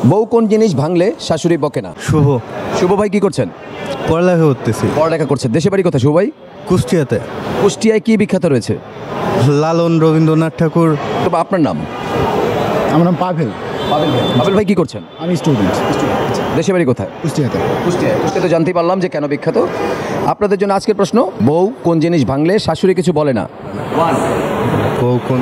বউ কোন জিনিস ভাঙলে শাশুড়ি বকে না? শুভ। শুভ ভাই কি করছেন? পড়ালেখা করতেছি। পড়ালেখা করছেন। দেশে বাড়ি কোথায় শুভ ভাই? কুষ্টিয়াতে। কুষ্টিয়ায় কি বিখ্যাত রয়েছে? লালন, রবীন্দ্রনাথ ঠাকুর। তো আপনার নাম? আমার নাম পাভেল। পাভেল ভাই কি করছেন? আমি স্টুডেন্ট। দেশে বাড়ি কোথায়? কুষ্টিয়াতে। কুষ্টিয়াতে জানতেই পারলাম যে কেন বিখ্যাত। আপনাদের জন্য আজকের প্রশ্ন, বউ কোন জিনিস ভাঙলে শাশুড়ি কিছু বলে না? বউ কোন?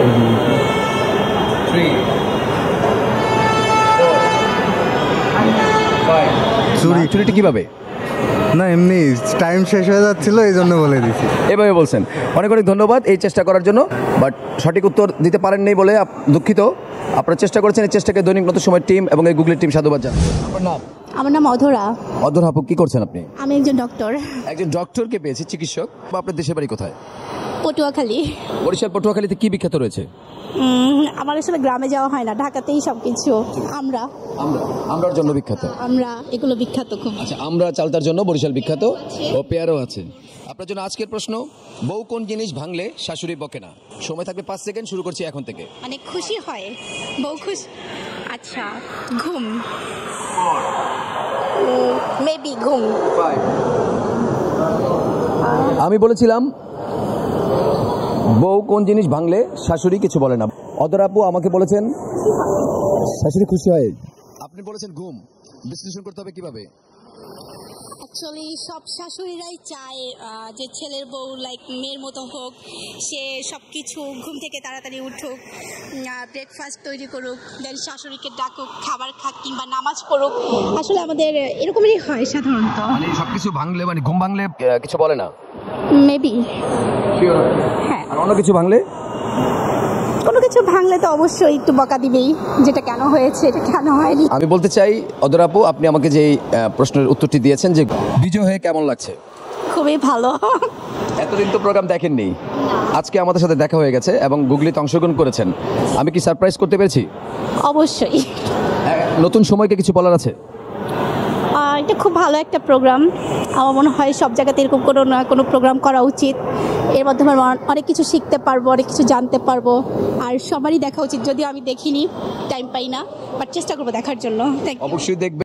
চুরিটি কিভাবে? না, এমনি টাইম শেষ হয়ে যাচ্ছিল, এই জন্য বলে দিচ্ছি। এভাবে বলছেন। অনেক অনেক ধন্যবাদ এই চেষ্টা করার জন্য, বাট সঠিক উত্তর দিতে পারেননি বলে দুঃখিত। আপনারা চেষ্টা করেছেন, এই চেষ্টাকে দৈনিক নতুন সময় টিম এবং এই গুগলি টিম সাধুবাদ জানান। আপনার নাম? আমার নাম অধরা। অধরা আপু, কি করছেন আপনি? আমি একজন ডক্টর। একজন ডক্টরকে পেয়েছি, চিকিৎসক। আপনার দেশের বাড়ি কোথায়? পটুয়াখালী। বরিশাল পটুয়াখালীতে কি বিখ্যাত রয়েছে? আমার আসলে গ্রামে যাওয়া হয় না, ঢাকাতেই সব কিছু। আমরার জন্য বিখ্যাত। আমরা এগুলো বিখ্যাত খুব। আচ্ছা, আমরা চালতার জন্য বরিশাল বিখ্যাত ও পেয়ারও আছে। আপনার জন্য আজকের প্রশ্ন, বউ কোন জিনিস ভাঙলে শাশুড়ি বকে না? সময় থাকবে 5 সেকেন্ড, শুরু করছি এখন থেকে। মানে খুশি হয়, বউ খুশি। আচ্ছা, ঘুম। মেবি ঘুম। আমি বলেছিলাম বউ কোন জিনিস ভাঙলে শাশুড়ি কিছু বলে না। অদর আপু আমাকে বলেছেন শাশুড়ি খুশি হয়, আপনি বলেছেন ঘুম। বিশ্লেষণ করতে হবে কিভাবে? অ্যাকচুয়ালি সব শাশুড়িরাই চায় যে ছেলের বউ লাইক মেয়ের মতো হোক, সে সব কিছু ঘুম থেকে তাড়াতাড়ি উঠুক, ব্রেকফাস্ট তৈরি করুক, দেন শাশুড়িকে ডাকুক, খাবার খাক কিংবা নামাজ পড়ুক। আসলে আমাদের এরকমই হয় সাধারণত। মানে সব কিছু ভাঙলে, মানে ঘুম ভাঙলে কিছু বলে না? মেবি। হ্যাঁ। আর অন্য কিছু ভাঙলে? কোনো কিছু ভাঙলে তো অবশ্যই একটু বকা দিবেই, যেটা কেন হয়েছে, এটা কেন হয়নি। আমি বলতে চাই অদর আপু, আপনি আমাকে যে প্রশ্নের উত্তরটি দিয়েছেন যে বিজয় হয়ে কেমন লাগছে? খুবই ভালো। এতদিন তো প্রোগ্রাম দেখেননি, আজকে আমাদের সাথে দেখা হয়ে গেছে এবং গুগলিতে অংশগ্রহণ করেছেন। আমি কি সারপ্রাইজ করতে পেরেছি? অবশ্যই। নতুন সময়কে কিছু বলার আছে? এটা খুব ভালো একটা প্রোগ্রাম। আমার মনে হয় সব জায়গাতে এরকম কোনো না কোনো প্রোগ্রাম করা উচিত। এর মাধ্যমে অনেক কিছু শিখতে পারবো, অনেক কিছু জানতে পারবো। আর সবারই দেখা উচিত, যদিও আমি দেখিনি, টাইম পাই না, বাট চেষ্টা করবো দেখার জন্য। অবশ্যই দেখবে।